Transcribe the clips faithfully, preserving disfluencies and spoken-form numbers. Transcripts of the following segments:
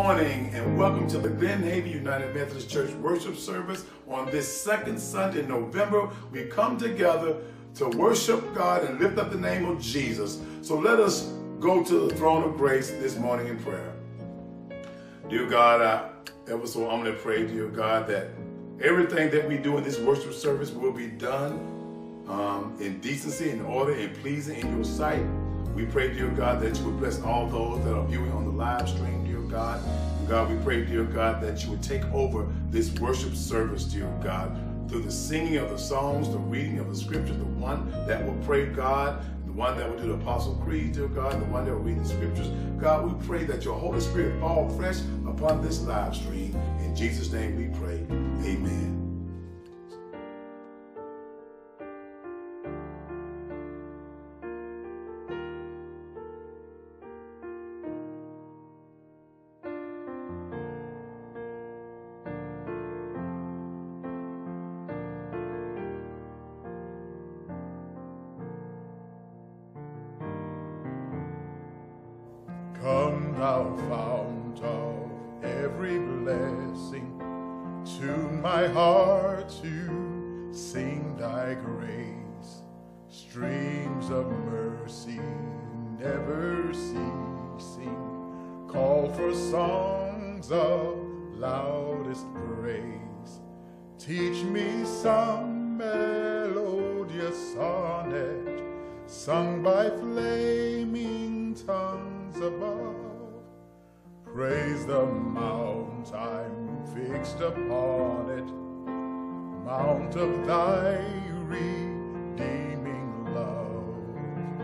morning and welcome to the Glen United Methodist Church worship service. On this second Sunday in November, we come together to worship God and lift up the name of Jesus. So let us go to the throne of grace this morning in prayer. Dear God, I ever so humbly pray, dear God, that everything that we do in this worship service will be done um, in decency, in order, and pleasing in your sight. We pray, dear God, that you would bless all those that are viewing on the live stream, dear God. And God, we pray, dear God, that you would take over this worship service, dear God, through the singing of the songs, the reading of the scriptures, the one that will pray, God, the one that will do the Apostle Creed, dear God, the one that will read the scriptures. God, we pray that your Holy Spirit fall fresh upon this live stream. In Jesus' name we pray. Amen. Come thou fount of every blessing, tune my heart to sing thy grace. Streams of mercy never ceasing, call for songs of loudest praise. Teach me some melodious sonnet, sung by flaming tongues above. Praise the mount I'm fixed upon it, mount of thy redeeming love.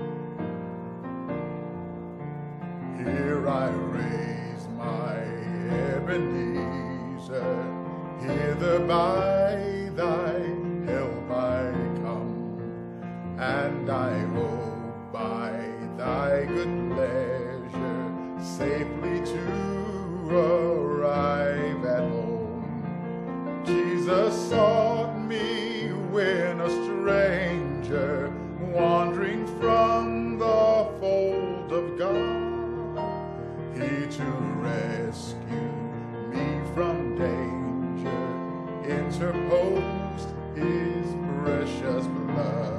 Here I raise my Ebenezer, hither by thy help I come, and I hope by thy good pleasure safely to arrive at home. Jesus sought me when a stranger, wandering from the fold of God. He to rescue me from danger interposed his precious blood.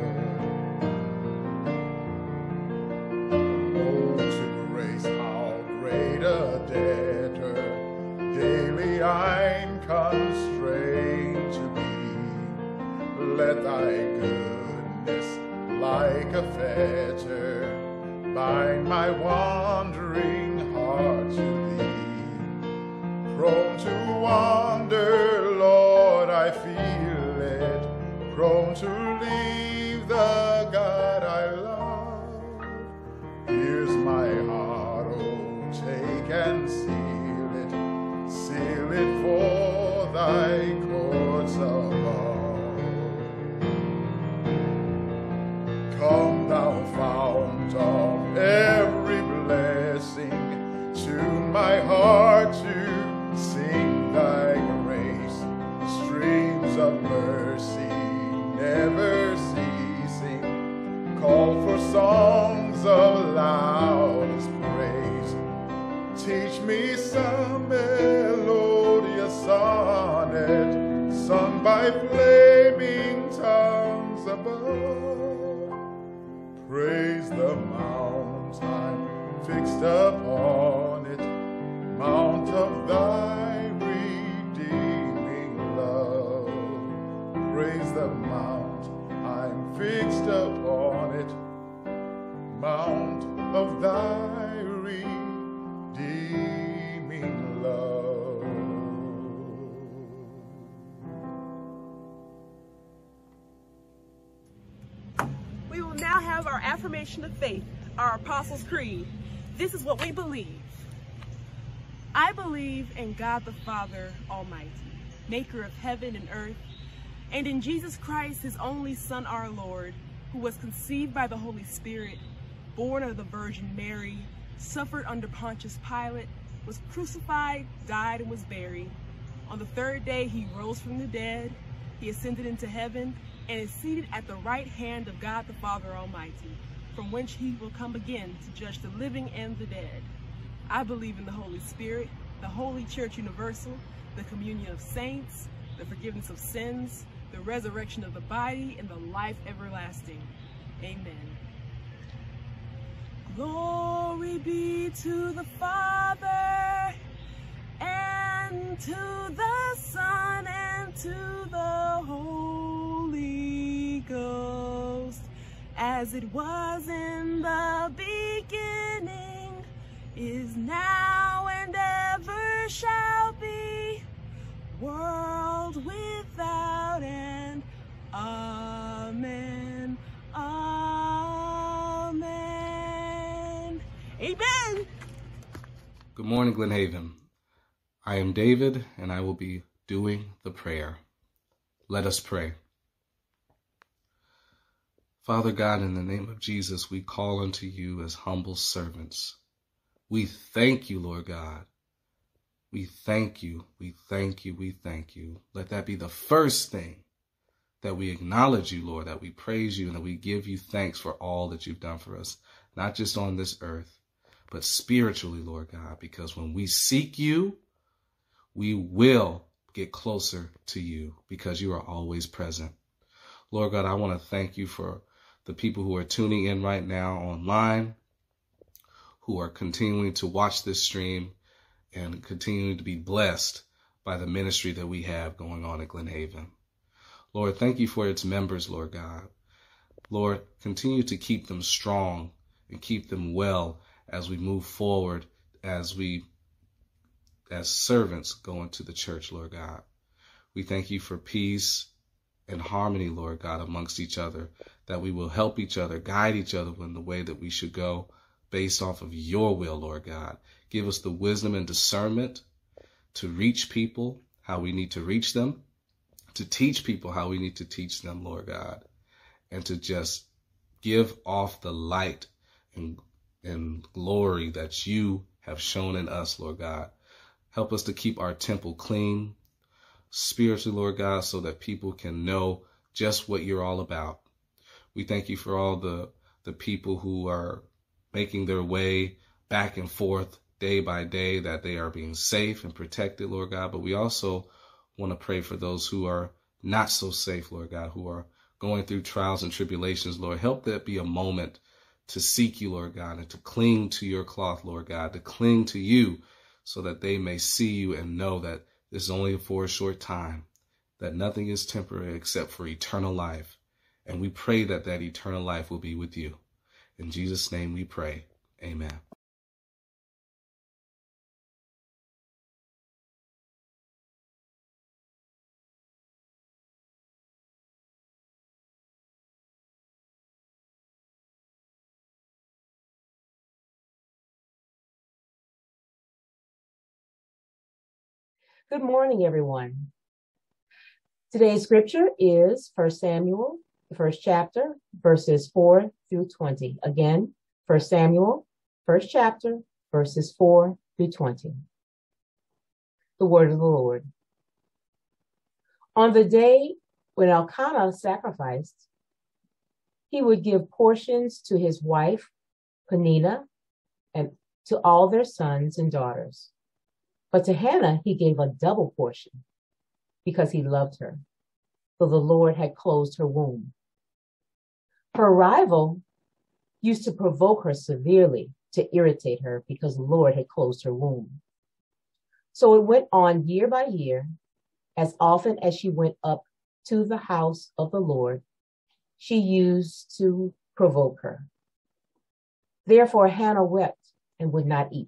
I'm constrained to be. Let thy goodness like a fetter bind my wandering heart to thee. Prone to wander, Lord, I feel it, prone to leave the God I love. Here's my heart, oh, take and seal Seal it for thy courts above. Come thou fount of every blessing, tune my heart to sing thy grace. Streams of mercy never ceasing, call for songs of loudest praise. Teach me some melodious sonnet, sung by flaming tongues above. Praise the mount I'm fixed upon it, mount of thy redeeming love. Praise the mount I'm fixed upon it, mount of thy redeeming Redeeming love. We will now have our affirmation of faith, our Apostles' Creed. This is what we believe. I believe in God the Father Almighty, maker of heaven and earth, and in Jesus Christ, his only Son, our Lord, who was conceived by the Holy Spirit, born of the Virgin Mary, suffered under Pontius Pilate, was crucified, died, and was buried. On the third day, he rose from the dead. He ascended into heaven and is seated at the right hand of God the Father Almighty, from whence he will come again to judge the living and the dead. I believe in the Holy Spirit, the Holy Church Universal, the communion of saints, the forgiveness of sins, the resurrection of the body, and the life everlasting. Amen. Glory be to the Father, and to the Son, and to the Holy Ghost, as it was in the beginning, is now, and ever shall be, world without end. Amen. Amen. Amen. Good morning, Glen Haven. I am David, and I will be doing the prayer. Let us pray. Father God, in the name of Jesus, we call unto you as humble servants. We thank you, Lord God. We thank you, we thank you, we thank you. Let that be the first thing, that we acknowledge you, Lord, that we praise you, and that we give you thanks for all that you've done for us, not just on this earth, but spiritually, Lord God, because when we seek you, we will get closer to you because you are always present. Lord God, I want to thank you for the people who are tuning in right now online, who are continuing to watch this stream and continuing to be blessed by the ministry that we have going on at Glen Haven. Lord, thank you for its members, Lord God. Lord, continue to keep them strong and keep them well as we move forward, as we, as servants, go into the church, Lord God. We thank you for peace and harmony, Lord God, amongst each other, that we will help each other, guide each other in the way that we should go based off of your will, Lord God. Give us the wisdom and discernment to reach people how we need to reach them, to teach people how we need to teach them, Lord God, and to just give off the light and, and glory that you have shown in us, Lord God. Help us to keep our temple clean spiritually, Lord God, so that people can know just what you're all about. We thank you for all the, the people who are making their way back and forth day by day, that they are being safe and protected, Lord God. But we also want to pray for those who are not so safe, Lord God, who are going through trials and tribulations, Lord. Help that be a moment to seek you, Lord God, and to cling to your cloth, Lord God, to cling to you so that they may see you and know that this is only for a short time, that nothing is temporary except for eternal life. And we pray that that eternal life will be with you. In Jesus' name we pray. Amen. Good morning, everyone. Today's scripture is First Samuel, the first chapter, verses four through twenty. Again, First Samuel, first chapter, verses four through twenty. The word of the Lord. On the day when Elkanah sacrificed, he would give portions to his wife, Peninnah, and to all their sons and daughters. But to Hannah, he gave a double portion because he loved her, though the Lord had closed her womb. Her rival used to provoke her severely to irritate her because the Lord had closed her womb. So it went on year by year. As often as she went up to the house of the Lord, she used to provoke her. Therefore Hannah wept and would not eat.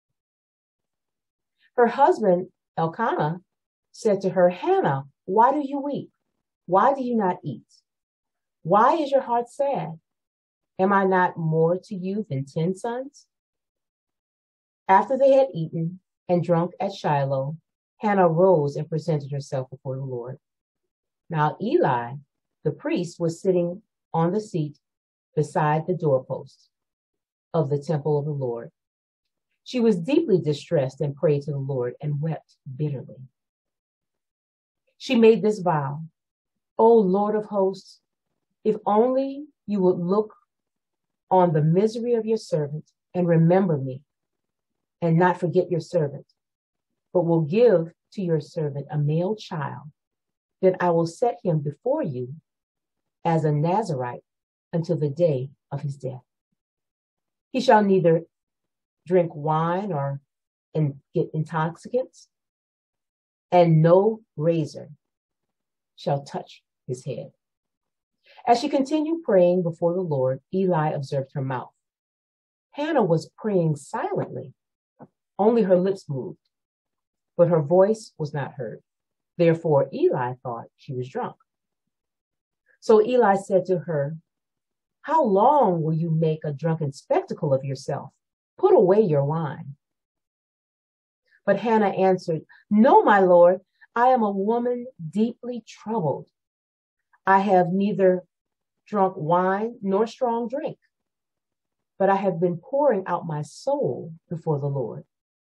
Her husband, Elkanah, said to her, Hannah, why do you weep? Why do you not eat? Why is your heart sad? Am I not more to you than ten sons? After they had eaten and drunk at Shiloh, Hannah rose and presented herself before the Lord. Now Eli, the priest, was sitting on the seat beside the doorpost of the temple of the Lord. She was deeply distressed and prayed to the Lord and wept bitterly. She made this vow, O Lord of hosts, if only you would look on the misery of your servant and remember me, and not forget your servant, but will give to your servant a male child, then I will set him before you as a Nazirite until the day of his death. He shall neither drink wine or in, get intoxicants, and no razor shall touch his head. As she continued praying before the Lord, Eli observed her mouth. Hannah was praying silently. Only her lips moved, but her voice was not heard. Therefore, Eli thought she was drunk. So Eli said to her, how long will you make a drunken spectacle of yourself? Put away your wine. But Hannah answered, no, my Lord, I am a woman deeply troubled. I have neither drunk wine nor strong drink, but I have been pouring out my soul before the Lord.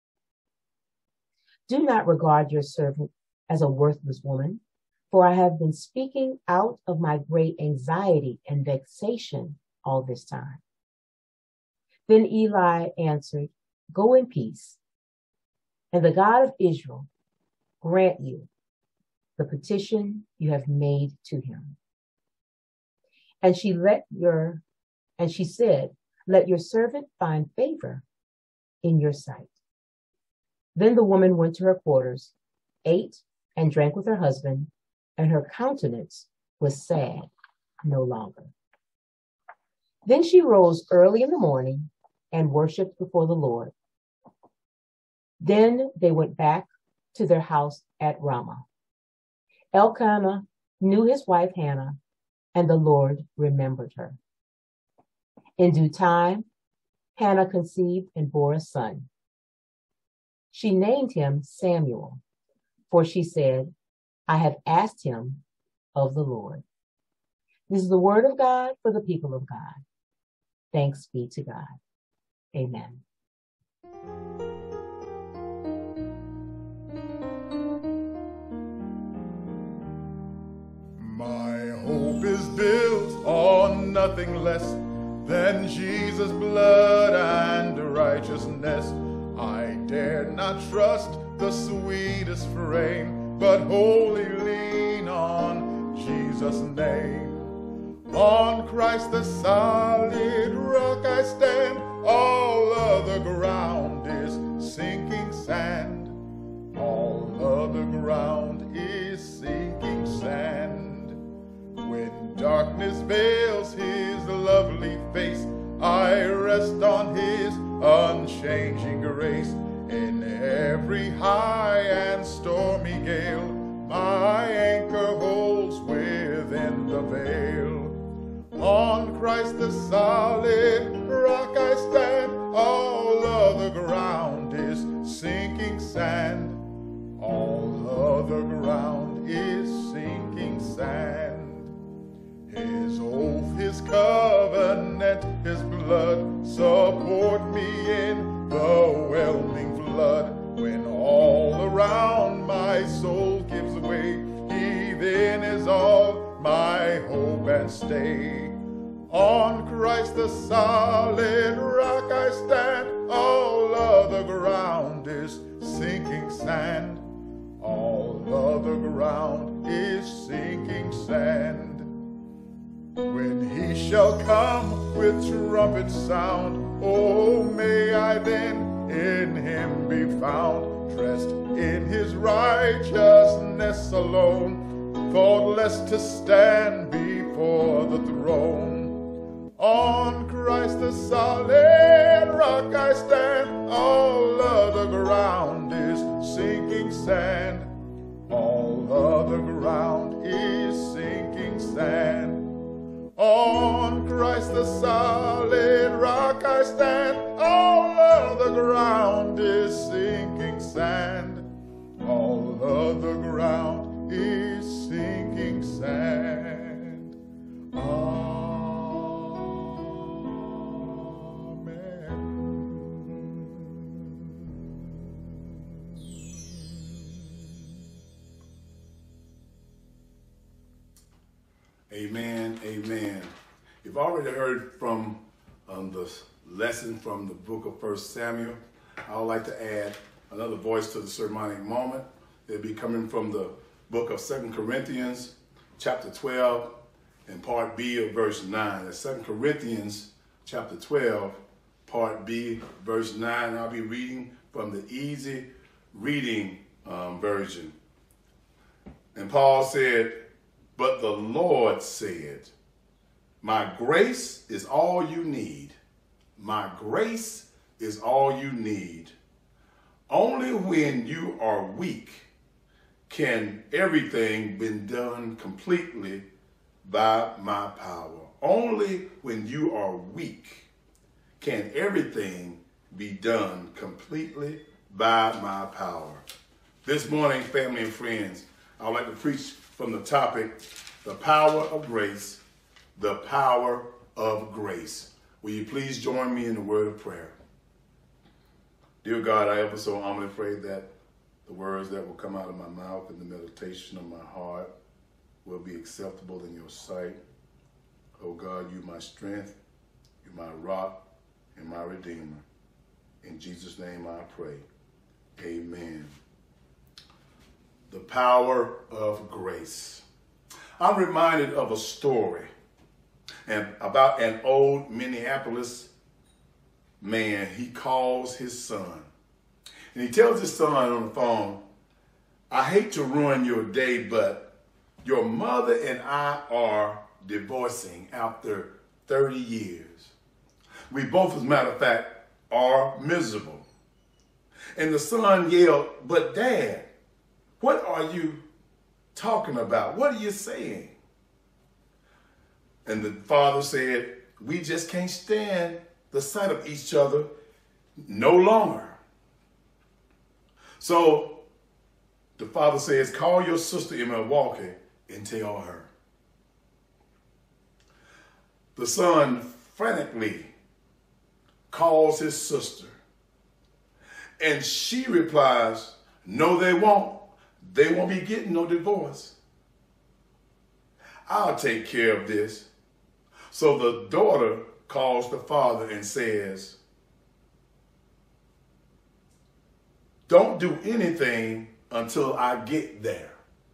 Do not regard your servant as a worthless woman, for I have been speaking out of my great anxiety and vexation all this time. Then Eli answered, go in peace, and the God of Israel grant you the petition you have made to him. And she let your, and she said, let your servant find favor in your sight. Then the woman went to her quarters, ate and drank with her husband, and her countenance was sad no longer. Then she rose early in the morning and worshiped before the Lord. Then they went back to their house at Ramah. Elkanah knew his wife Hannah, and the Lord remembered her. In due time, Hannah conceived and bore a son. She named him Samuel, for she said, I have asked him of the Lord. This is the word of God for the people of God. Thanks be to God. Amen. My hope is built on nothing less than Jesus' blood and righteousness. I dare not trust the sweetest frame, but wholly lean on Jesus' name. On Christ the solid rock I stand, all other ground is sinking sand. All other ground is sinking sand. When darkness veils his lovely face, I rest on his unchanging grace. In every high and stormy gale, my anchor holds within the veil. On Christ the solid rock I stand, all other ground is sinking sand. All other ground is sinking sand. His oath, his covenant, his blood support me in the whelming flood. When all around my soul gives way, he then is all my hope and stay. On Christ the solid rock I stand, all other ground is sinking sand. All other ground is sinking sand. When he shall come with trumpet sound, oh, may I then in him be found, dressed in his righteousness alone, faultless to stand before the throne. On Christ the solid rock I stand, all other ground is sinking sand. All other ground is sinking sand. On Christ the solid rock I stand, all other ground is sinking sand. All other ground is sinking sand. Amen. Amen, amen. You've already heard from um, the lesson from the book of First Samuel. I would like to add another voice to the sermonic moment. It'll be coming from the book of Second Corinthians, chapter twelve, and part B of verse nine. That's Second Corinthians, chapter twelve, part B, verse nine. I'll be reading from the easy reading um, version. And Paul said, "But the Lord said, my grace is all you need. My grace is all you need. Only when you are weak can everything be done completely by my power." Only when you are weak can everything be done completely by my power. This morning, family and friends, I would like to preach from the topic, the power of grace, the power of grace. Will you please join me in the word of prayer? Dear God, I ever so humbly pray that the words that will come out of my mouth and the meditation of my heart will be acceptable in your sight. Oh God, you my strength, you my rock, and my redeemer. In Jesus' name I pray. Amen. The power of grace. I'm reminded of a story and about an old Minneapolis man. He calls his son. And he tells his son on the phone, "I hate to ruin your day, but your mother and I are divorcing after thirty years. We both, as a matter of fact, are miserable." And the son yelled, "But Dad, what are you talking about? What are you saying?" And the father said, "We just can't stand the sight of each other no longer." So the father says, "Call your sister in Milwaukee and tell her." The son frantically calls his sister, and she replies, "No, they won't. They won't be getting no divorce. I'll take care of this." So the daughter calls the father and says, "Don't do anything until I get there."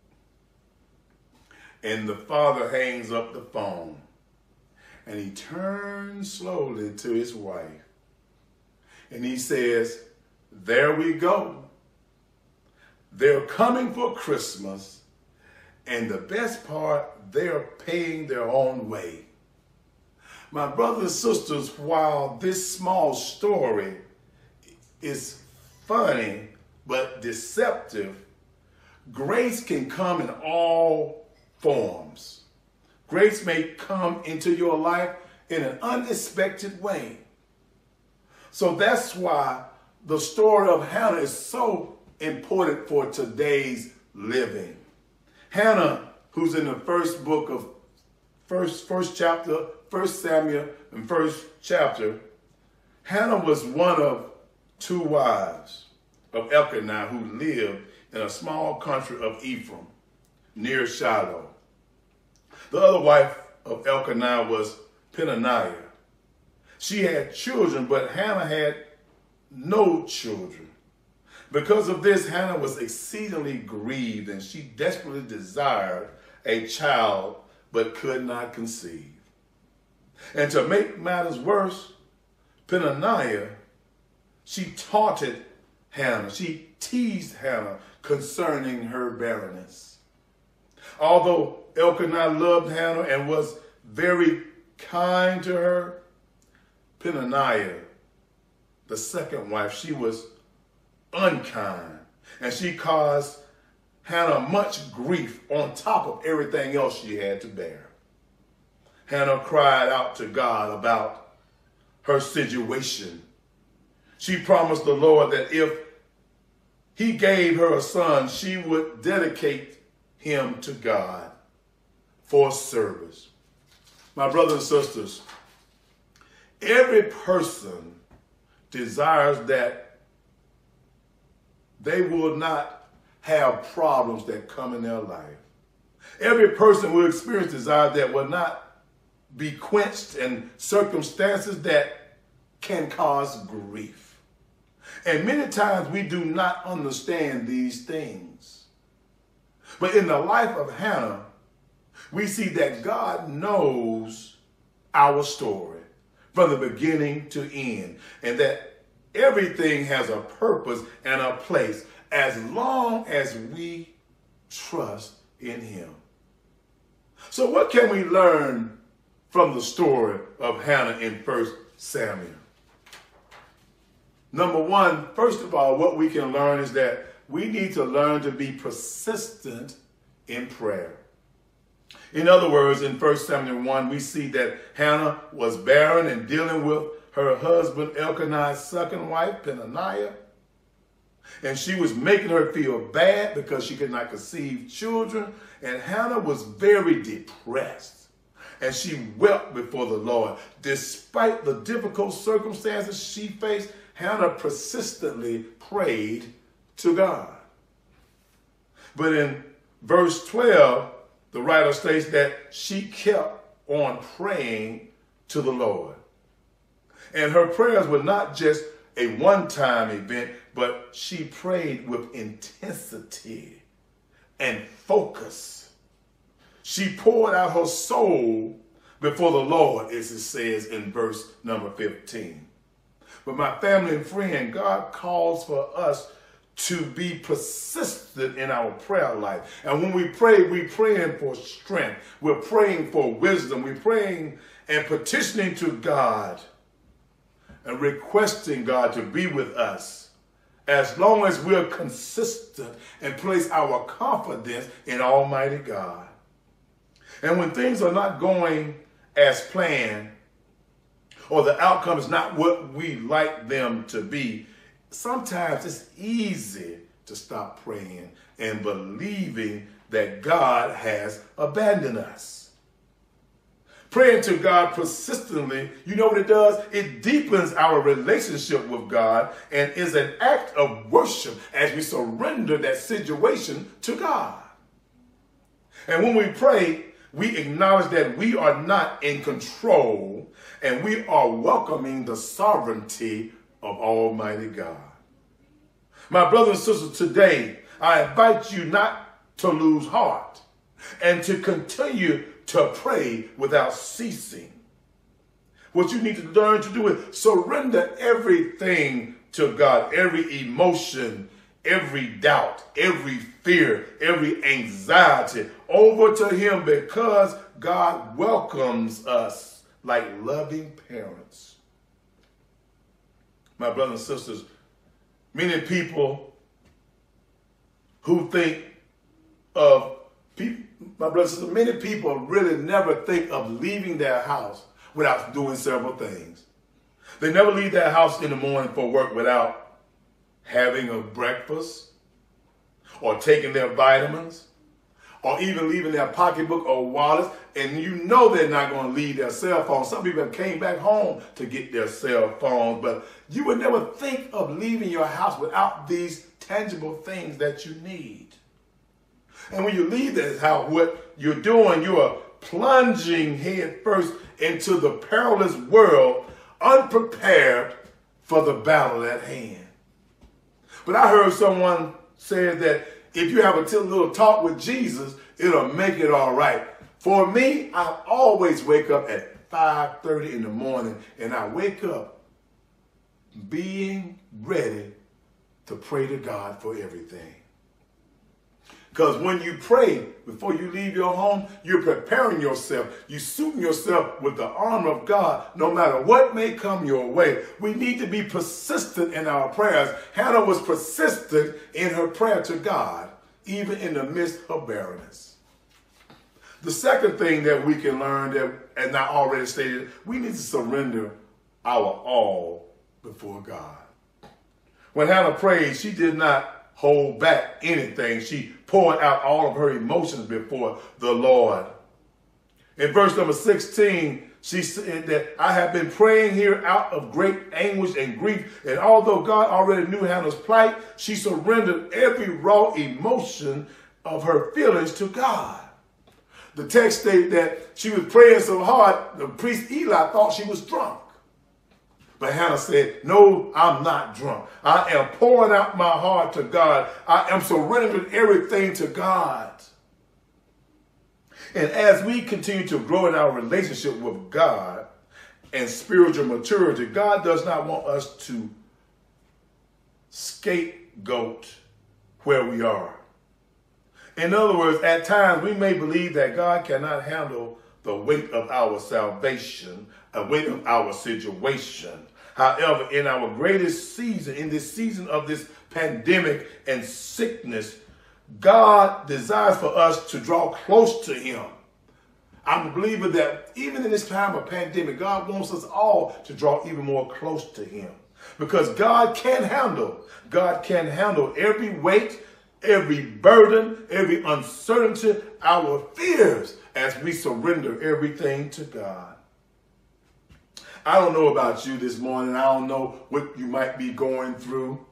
And the father hangs up the phone and he turns slowly to his wife and he says, "There we go. They're coming for Christmas, and the best part, they're paying their own way." My brothers and sisters, while this small story is funny but deceptive, grace can come in all forms. Grace may come into your life in an unexpected way. So that's why the story of Hannah is so important for today's living. Hannah, who's in the first book of first first chapter, First Samuel and first chapter, Hannah was one of two wives of Elkanah who lived in a small country of Ephraim near Shiloh. The other wife of Elkanah was Peninnah. She had children, but Hannah had no children. Because of this, Hannah was exceedingly grieved, and she desperately desired a child, but could not conceive. And to make matters worse, Peninnah, she taunted Hannah. She teased Hannah concerning her barrenness. Although Elkanah loved Hannah and was very kind to her, Peninnah, the second wife, she was unkind, and she caused Hannah much grief on top of everything else she had to bear. Hannah cried out to God about her situation. She promised the Lord that if he gave her a son, she would dedicate him to God for service. My brothers and sisters, every person desires that they will not have problems that come in their life. Every person will experience desire that will not be quenched in circumstances that can cause grief. And many times we do not understand these things. But in the life of Hannah, we see that God knows our story from the beginning to end, and that everything has a purpose and a place as long as we trust in him. So what can we learn from the story of Hannah in First Samuel? Number one, first of all, what we can learn is that we need to learn to be persistent in prayer. In other words, in First Samuel one, we see that Hannah was barren and dealing with her husband Elkanah's second wife, Peninnah. And she was making her feel bad because she could not conceive children. And Hannah was very depressed. And she wept before the Lord. Despite the difficult circumstances she faced, Hannah persistently prayed to God. But in verse twelve, the writer states that she kept on praying to the Lord. And her prayers were not just a one-time event, but she prayed with intensity and focus. She poured out her soul before the Lord, as it says in verse number fifteen. But my family and friend, God calls for us to be persistent in our prayer life. And when we pray, we're praying for strength. We're praying for wisdom. We're praying and petitioning to God and requesting God to be with us as long as we're consistent and place our confidence in Almighty God. And when things are not going as planned, or the outcome is not what we like them to be, sometimes it's easy to stop praying and believing that God has abandoned us. Praying to God persistently, you know what it does? It deepens our relationship with God and is an act of worship as we surrender that situation to God. And when we pray, we acknowledge that we are not in control and we are welcoming the sovereignty of Almighty God. My brothers and sisters, today, I invite you not to lose heart and to continue to pray without ceasing. What you need to learn to do is surrender everything to God, every emotion, every doubt, every fear, every anxiety over to him, because God welcomes us like loving parents. My brothers and sisters, many people who think of, people, my brothers and sisters, many people really never think of leaving their house without doing several things. They never leave their house in the morning for work without having a breakfast or taking their vitamins or even leaving their pocketbook or wallet. And you know they're not going to leave their cell phone. Some people came back home to get their cell phones, but you would never think of leaving your house without these tangible things that you need. And when you leave this house, what you're doing, you are plunging head first into the perilous world, unprepared for the battle at hand. But I heard someone say that if you have a little talk with Jesus, it'll make it all right. For me, I always wake up at five thirty in the morning, and I wake up being ready to pray to God for everything. Because when you pray before you leave your home, you're preparing yourself. You're suiting yourself with the armor of God, no matter what may come your way. We need to be persistent in our prayers. Hannah was persistent in her prayer to God, even in the midst of barrenness. The second thing that we can learn, that, as I already stated, we need to surrender our all before God. When Hannah prayed, she did not hold back anything. She poured out all of her emotions before the Lord. In verse number sixteen, she said that I have been praying here out of great anguish and grief. And although God already knew Hannah's plight, she surrendered every raw emotion of her feelings to God. The text stated that she was praying so hard, the priest Eli thought she was drunk. But Hannah said, no, I'm not drunk. I am pouring out my heart to God. I am surrendering everything to God. And as we continue to grow in our relationship with God and spiritual maturity, God does not want us to scapegoat where we are. In other words, at times we may believe that God cannot handle the weight of our salvation, the weight of our situation. However, in our greatest season, in this season of this pandemic and sickness, God desires for us to draw close to him. I'm a believer that even in this time of pandemic, God wants us all to draw even more close to him. Because God can handle, God can handle every weight, every burden, every uncertainty, our fears as we surrender everything to God. I don't know about you this morning. I don't know what you might be going through.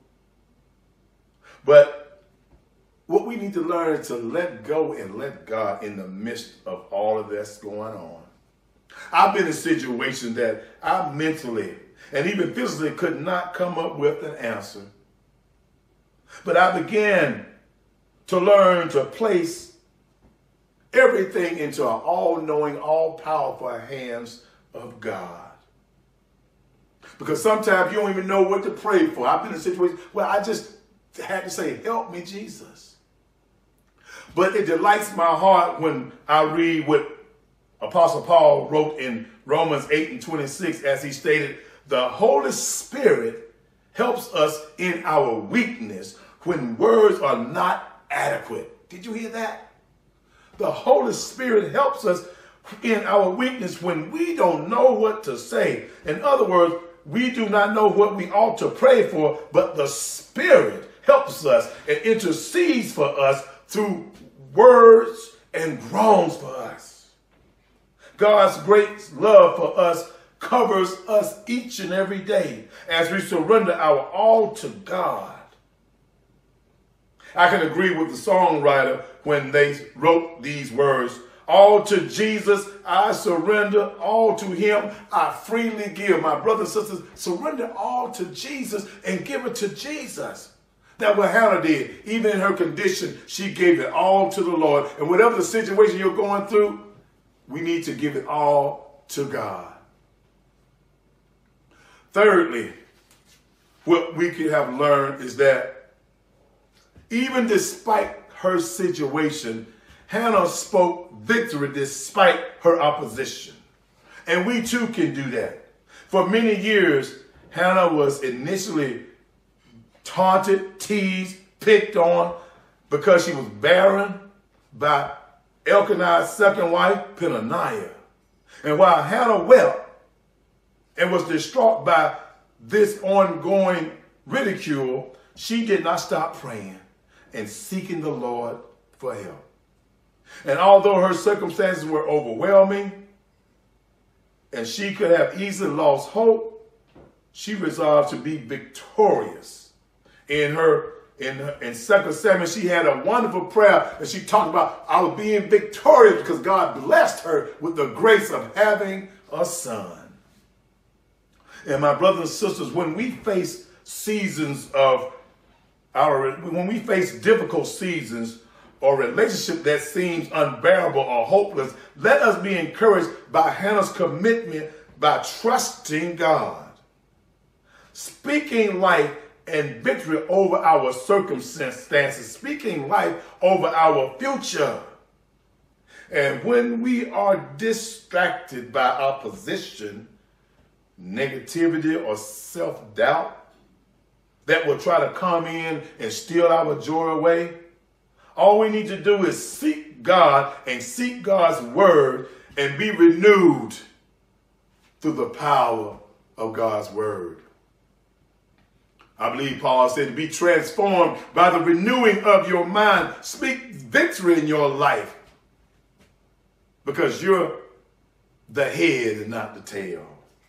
But what we need to learn is to let go and let God in the midst of all of this going on. I've been in situations that I mentally and even physically could not come up with an answer. But I began to learn to place everything into our all-knowing, all-powerful hands of God. Because sometimes you don't even know what to pray for. I've been in situations where I just had to say, help me, Jesus. But it delights my heart when I read what Apostle Paul wrote in Romans eight and twenty-six, as he stated, the Holy Spirit helps us in our weakness when words are not adequate. Did you hear that? The Holy Spirit helps us in our weakness when we don't know what to say. In other words, we do not know what we ought to pray for, but the Spirit helps us and intercedes for us through words and groans for us. God's great love for us covers us each and every day as we surrender our all to God. I can agree with the songwriter when they wrote these words, all to Jesus I surrender, all to him I freely give. My brothers and sisters, surrender all to Jesus and give it to Jesus. That's what Hannah did. Even in her condition, she gave it all to the Lord. And whatever the situation you're going through, we need to give it all to God. Thirdly, what we could have learned is that even despite her situation, Hannah spoke victory despite her opposition. And we too can do that. For many years, Hannah was initially taunted, teased, picked on because she was barren by Elkanah's second wife, Peninnah. And while Hannah wept and was distraught by this ongoing ridicule, she did not stop praying and seeking the Lord for help. And although her circumstances were overwhelming and she could have easily lost hope, she resolved to be victorious. In her, in, her, in Second Samuel, she had a wonderful prayer and she talked about, I was being victorious because God blessed her with the grace of having a son. And my brothers and sisters, when we face seasons of our, when we face difficult seasons or relationship that seems unbearable or hopeless, let us be encouraged by Hannah's commitment by trusting God, speaking life and victory over our circumstances, speaking life over our future. And when we are distracted by opposition, negativity, or self-doubt that will try to come in and steal our joy away, all we need to do is seek God and seek God's word and be renewed through the power of God's word. I believe Paul said to be transformed by the renewing of your mind. Speak victory in your life because you're the head and not the tail.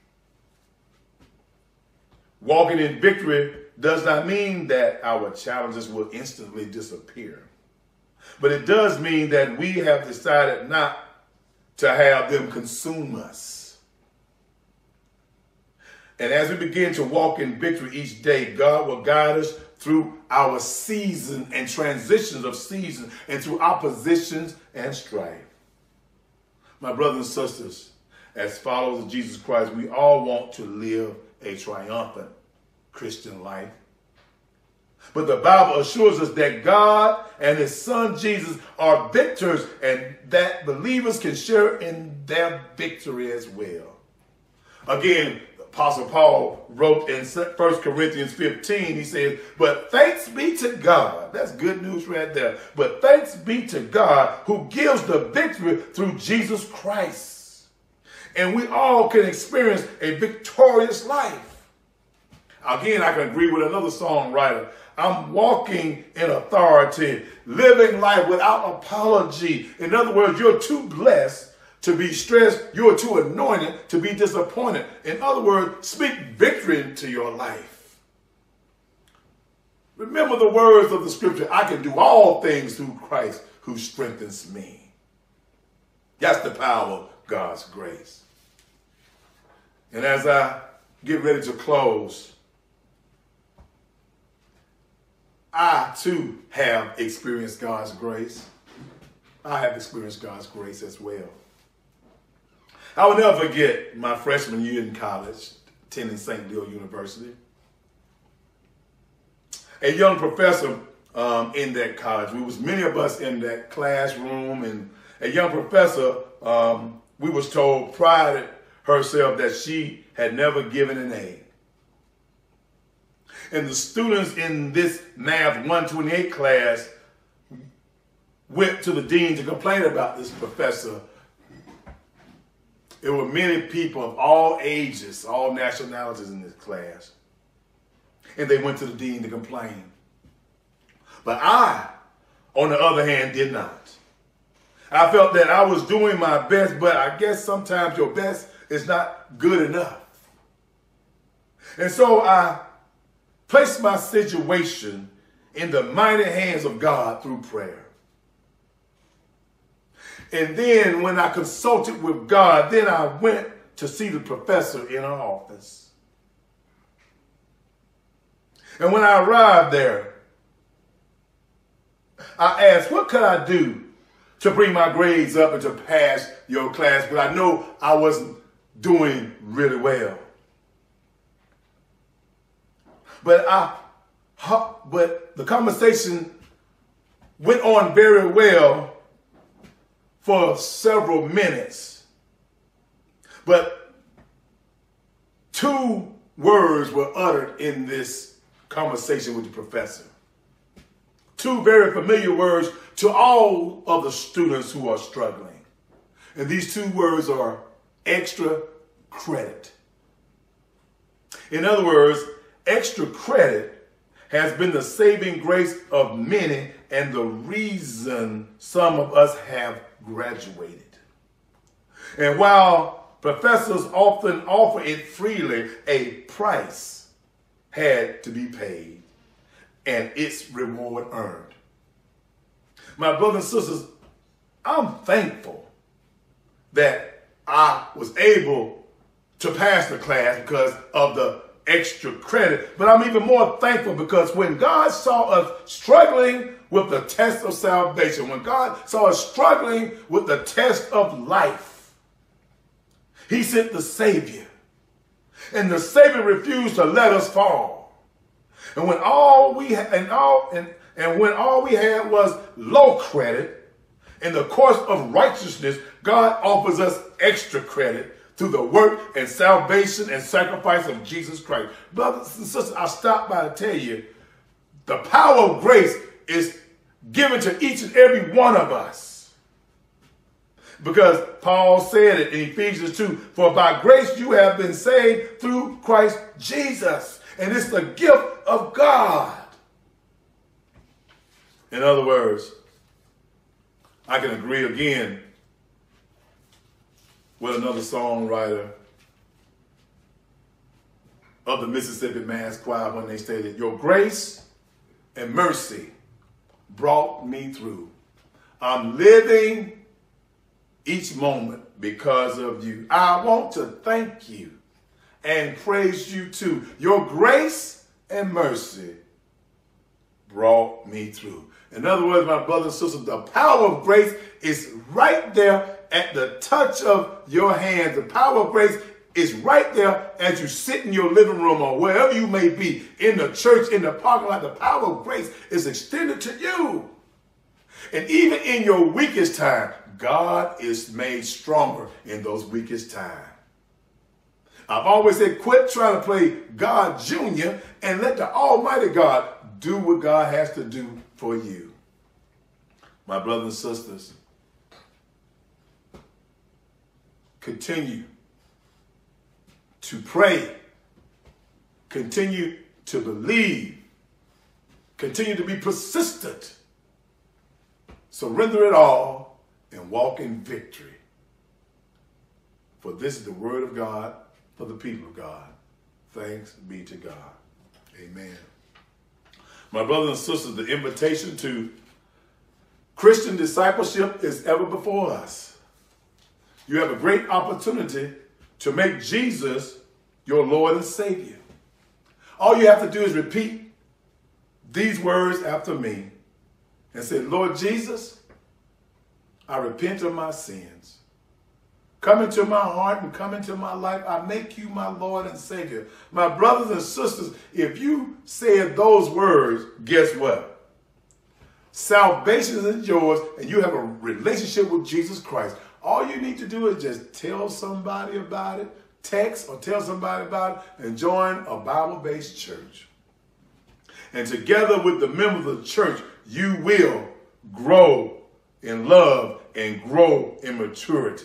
Walking in victory does not mean that our challenges will instantly disappear. But it does mean that we have decided not to have them consume us. And as we begin to walk in victory each day, God will guide us through our season and transitions of season and through oppositions and strife. My brothers and sisters, as followers of Jesus Christ, we all want to live a triumphant Christian life. But the Bible assures us that God and his son Jesus are victors and that believers can share in their victory as well. Again, Apostle Paul wrote in First Corinthians fifteen, he says, but thanks be to God. That's good news right there. But thanks be to God who gives the victory through Jesus Christ. And we all can experience a victorious life. Again, I can agree with another songwriter. I'm walking in authority, living life without apology. In other words, you're too blessed to be stressed. You're too anointed to be disappointed. In other words, speak victory into your life. Remember the words of the scripture, I can do all things through Christ who strengthens me. That's the power of God's grace. And as I get ready to close, I too have experienced God's grace. I have experienced God's grace as well. I will never forget my freshman year in college, attending Saint Louis University. A young professor um, in that college, we was many of us in that classroom, and a young professor, um, we was told, prided herself that she had never given an A. And the students in this Math one twenty-eight class went to the dean to complain about this professor. There were many people of all ages, all nationalities in this class. And they went to the dean to complain. But I, on the other hand, did not. I felt that I was doing my best, but I guess sometimes your best is not good enough. And so I placed my situation in the mighty hands of God through prayer. And then when I consulted with God, then I went to see the professor in her office. And when I arrived there, I asked, what could I do to bring my grades up and to pass your class? But I know I wasn't doing really well. But I, but the conversation went on very well for several minutes. But two words were uttered in this conversation with the professor. Two very familiar words to all of the students who are struggling. And these two words are extra credit. In other words, extra credit has been the saving grace of many and the reason some of us have graduated. And while professors often offer it freely, a price had to be paid and its reward earned. My brothers and sisters, I'm thankful that I was able to pass the class because of the extra credit, but I'm even more thankful because when God saw us struggling with the test of salvation, when God saw us struggling with the test of life, he sent the Savior. And the Savior refused to let us fall. And when all we had and all and, and when all we had was low credit, in the course of righteousness, God offers us extra credit through the work and salvation and sacrifice of Jesus Christ. Brothers and sisters, I stopped by to tell you, the power of grace is given to each and every one of us. Because Paul said it in Ephesians two, for by grace you have been saved through Christ Jesus. And it's the gift of God. In other words, I can agree again with another songwriter of the Mississippi Mass Choir when they stated, your grace and mercy brought me through. I'm living each moment because of you. I want to thank you. and praised you too. Your grace and mercy brought me through. In other words, my brothers and sisters, the power of grace is right there at the touch of your hand. The power of grace is right there as you sit in your living room or wherever you may be, in the church, in the parking lot. The power of grace is extended to you. And even in your weakest time, God is made stronger in those weakest times. I've always said, quit trying to play God Junior and let the Almighty God do what God has to do for you. My brothers and sisters, continue to pray, continue to believe, continue to be persistent, surrender it all, and walk in victory. For this is the word of God for the people of God. Thanks be to God. Amen. My brothers and sisters, the invitation to Christian discipleship is ever before us. You have a great opportunity to make Jesus your Lord and Savior. All you have to do is repeat these words after me and say, Lord Jesus, I repent of my sins. Come into my heart and come into my life. I make you my Lord and Savior. My brothers and sisters, if you said those words, guess what? Salvation is yours and you have a relationship with Jesus Christ. All you need to do is just tell somebody about it, text or tell somebody about it, and join a Bible-based church. And together with the members of the church, you will grow in love and grow in maturity.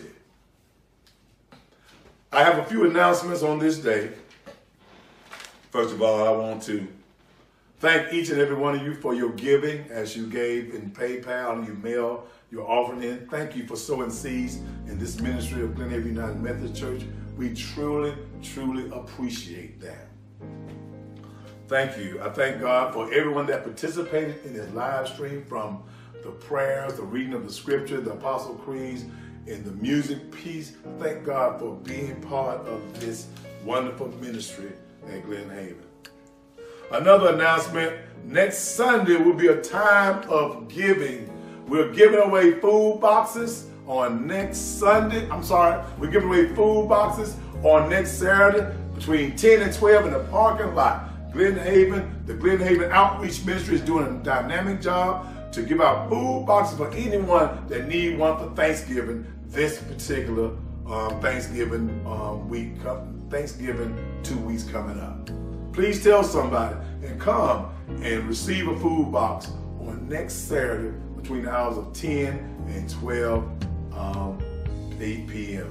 I have a few announcements on this day. First of all, I want to thank each and every one of you for your giving as you gave in PayPal and you mail your offering in. Thank you for sowing seeds in this ministry of Glen United Methodist Church. We truly, truly appreciate that. Thank you. I thank God for everyone that participated in this live stream, from the prayers, the reading of the scripture, the apostle creeds, and the music piece. Thank God for being part of this wonderful ministry at Glen Haven. Another announcement, next Sunday will be a time of giving. We're giving away food boxes on next Sunday. I'm sorry, we're giving away food boxes on next Saturday between ten and twelve in the parking lot. Glen Haven, the Glen Haven Outreach Ministry is doing a dynamic job to give out food boxes for anyone that need one for Thanksgiving this particular um, Thanksgiving um, week, Thanksgiving two weeks coming up. Please tell somebody and come and receive a food box on next Saturday between the hours of ten and twelve, um, eight p m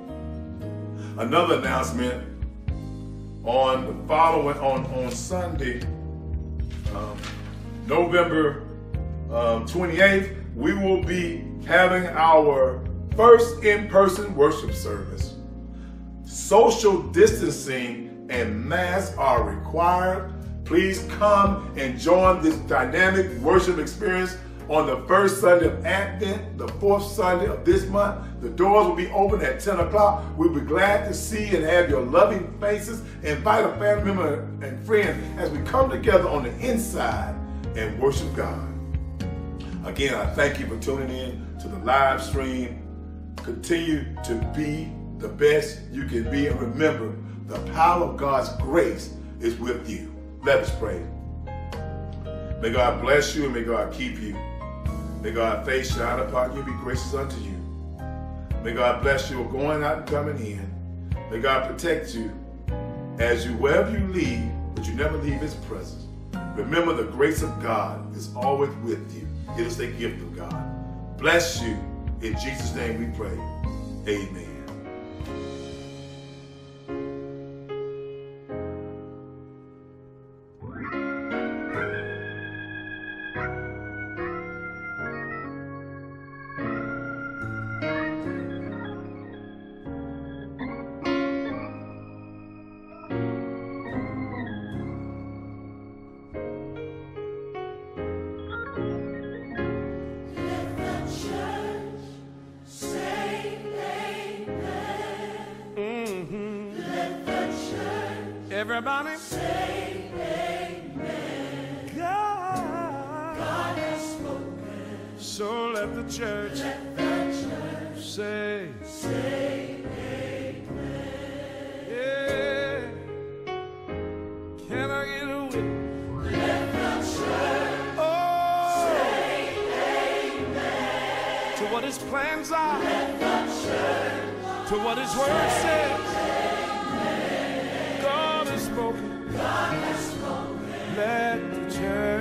Another announcement, on the following, on, on Sunday, um, November um, twenty-eighth, we will be having our first in-person worship service. Social distancing and masks are required. Please come and join this dynamic worship experience on the first Sunday of Advent, the fourth Sunday of this month. The doors will be open at ten o'clock. We'll be glad to see and have your loving faces. Invite a family member and friend as we come together on the inside and worship God. Again, I thank you for tuning in to the live stream. Continue to be the best you can be, and remember, the power of God's grace is with you. Let us pray. May God bless you and may God keep you. May God's face shine upon you and be gracious unto you. May God bless you going out and coming in. May God protect you as you, wherever you leave, but you never leave his presence. Remember, the grace of God is always with you. It is the gift of God. Bless you. In Jesus' name we pray. Amen. Let the church say amen. Everybody say amen. God, God has spoken. So let the church, let the church say, say amen. Yeah. Can I get a witness? Let the church, oh, say amen. To what his plans are. Let the church, to what his word says. God has spoken. God has spoken. Let the church